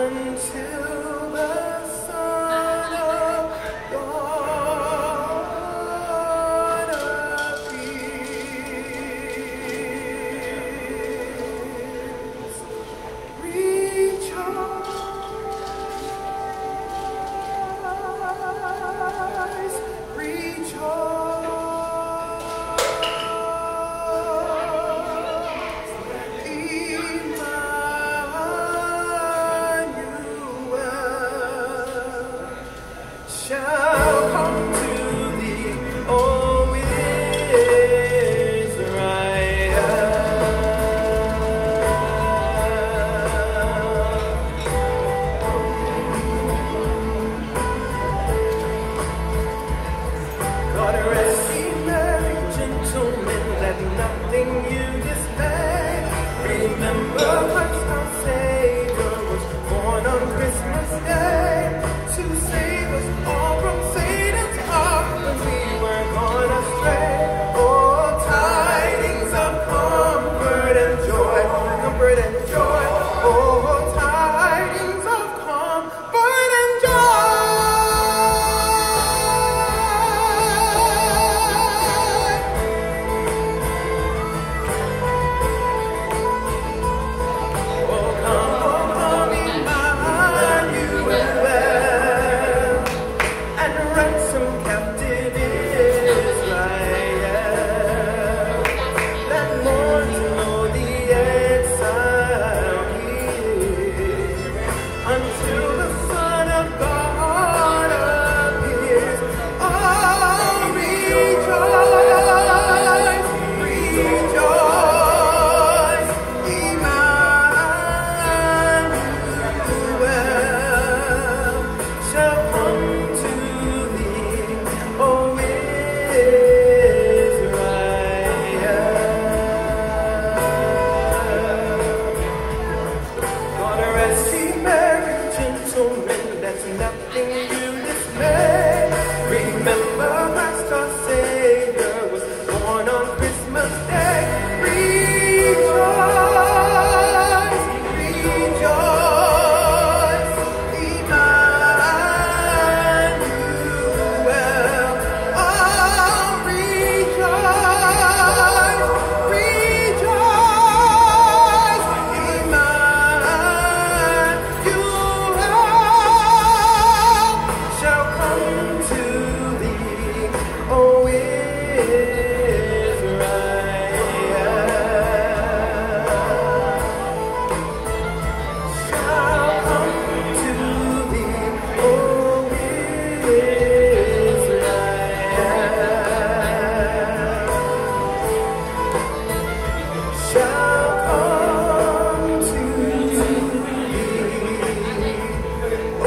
until the Son of God appears. Rejoice, Emanuel shall come to thee, O Israel. God rest ye merry gentlemen, let nothing you dismay. Remember Christ our Savior was born on Christmas Day to save us all from Satan's power when we were gone astray. Oh, tidings of comfort and joy, comfort and joy. Oh, tidings of comfort and joy. Until the Son of God appears, oh, rejoice, rejoice, Emanuel shall come to thee, O Israel. God rest ye merry gentlemen, that's nothing you dismay. Remember Christ our Savior was born on Christmas Day. Rejoice, rejoice, Emanuel. Oh, rejoice, rejoice, Emanuel shall come to thee, O Israel. Shall come to thee, O Israel. Shall come to thee, O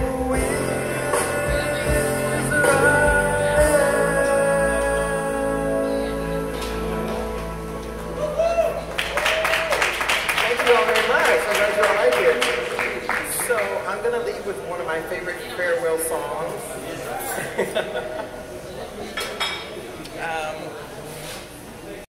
Thank you all very much. I'm glad you all like it. So I'm going to leave with one of my favorite farewell songs.